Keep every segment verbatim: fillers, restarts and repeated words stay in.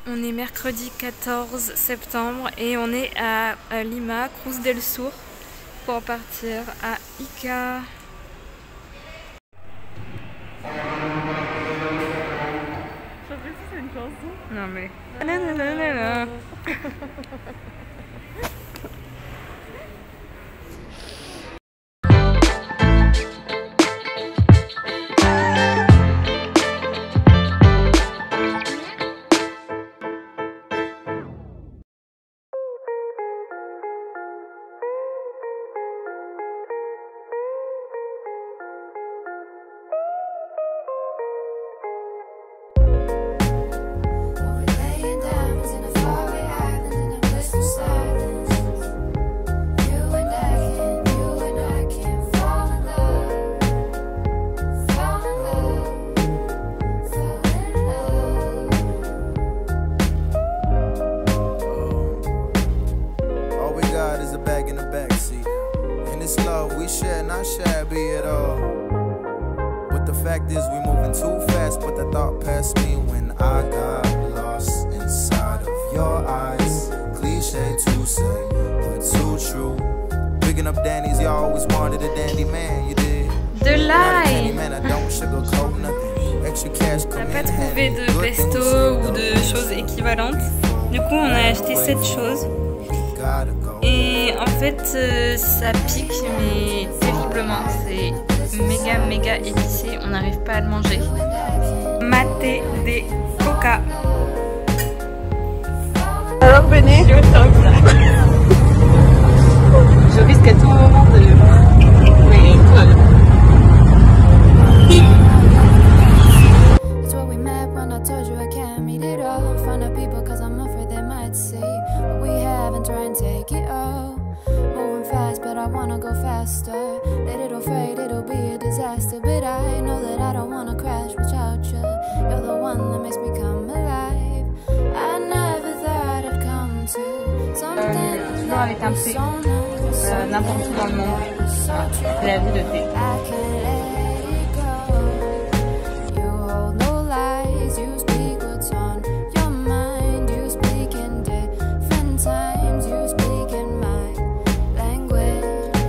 On est mercredi quatorze septembre et on est à, à Lima, Cruz del Sur, pour partir à Ica. Je sais pas si c'est une chanson. Non mais... Nanana. Not shabby at all. But the fact is we moving too fast. But the thought passed me when I got lost inside of your eyes. Cliche to say, but too true. Picking up Danny's, you always wanted a dandy man, you did. De l'ail. Man, I don't sugarcoat nothing. Extra cash On come n'a pas in trouvé handy. de pesto ou de choses équivalentes. Du coup on a acheté cette chose. Et en fait euh, ça pique mais terriblement, c'est méga méga épicé, on n'arrive pas à le manger. Maté des coca. Alors venez, je risque à tout moment de... Oui, toi. I wanna go faster, a little afraid it'll be a disaster, but I know that I don't wanna crash without you. You're the one that makes me come alive. I never thought I'd come to something that was so nice, so n'importe où dans le monde. so true. C'est la vie de thé. I can't let it go. You hold no lies, you speak what's on your mind. You speak in different times, you speak in my language.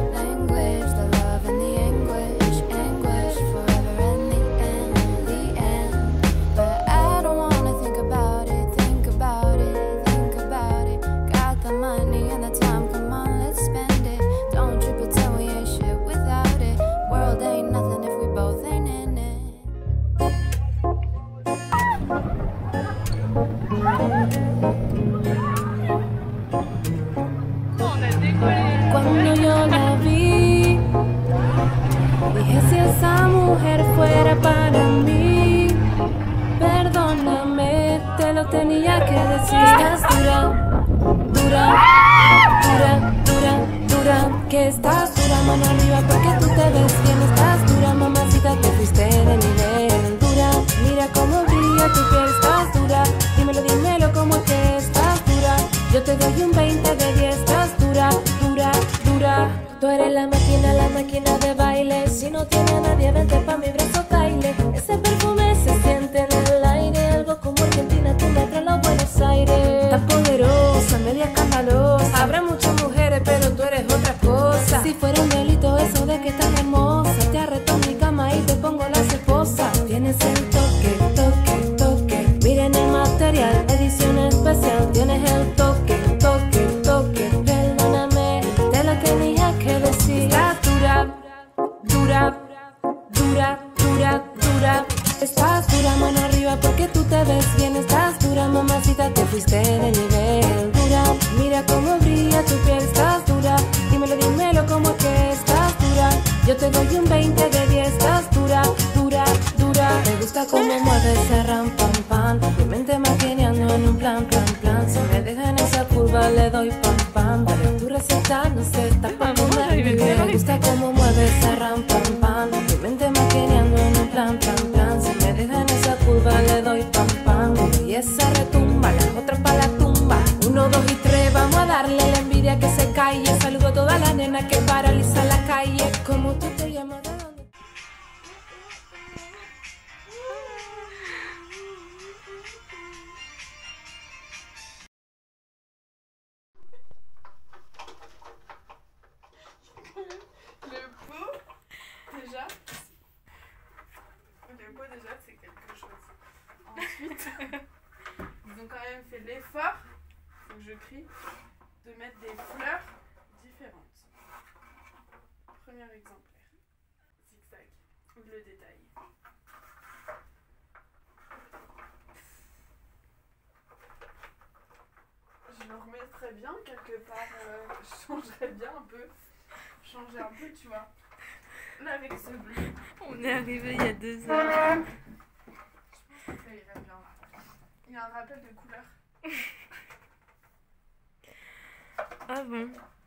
Cuando yo la vi, dije si esa mujer fuera para mí, perdóname, te lo tenía que decir. Estás dura, dura, dura, dura, dura, que estás dura, mano arriba porque tú te ves bien. Estás dura, mamacita, te fuiste de nivel. Dura, mira cómo brilla tu piel. Estás dura, dímelo, dímelo cómo es que estás dura. Yo te doy un veinte de diez, estás dura, dura, dura. Tú eres la máquina, la máquina de baile. Si no tiene a nadie, vente pa' mi brazo, baile. Ese perfume se siente en el aire. Algo como Argentina, tú me traes a Buenos Aires. Tan poderosa, media escandalosa. Habrá muchas mujeres, pero tú eres otra cosa. Si fuera un delito eso de que estás hermosa, te arresto en mi cama y te pongo las esposas. Tienes el toque, toque, toque. Miren el material, edición especial. Tienes el toque, toque, toque. Perdóname, te lo tenía que decir. Estás dura, dura, dura, dura, dura. Estás dura, mano arriba porque tú te ves bien. Estás dura, mamacita, te fuiste de nivel. Dura, mira cómo brilla tu piel. Estás dura, dímelo, dímelo cómo que estás dura. Yo te doy un veinte de diez. Estás dura, dura, dura. Me gusta cómo mueves ese ram, pam, pam. Mi mente maquineando en un plan, plan, plan. Si me deja en esa curva le doy pam, pam. Dale tu receta, no se está pa' comer. Me gusta cómo mueves ese ram, pam, pam. Mi mente maquineando en un plan, plan, plan. Si me deja en esa curva le doy pam, pam. Y esa retumba, las otras pa' la tumba. Uno, dos y tres, vamos a darle la envidia que se calle. Saludo a todas las nenas que paralizan la calle. Como tú te llamas, ¿de dónde? Ils ont quand même fait l'effort, faut que je crie, de mettre des fleurs différentes. Premier exemplaire. Zigzag. Le détail. Je le remettrais bien quelque part. Euh, je changerais bien un peu. Changer un peu, tu vois. Là, avec ce bleu. On est arrivé il y a deux heures. Je pense que ça irait bien là. Il y a un rappel de couleur. Ah bon?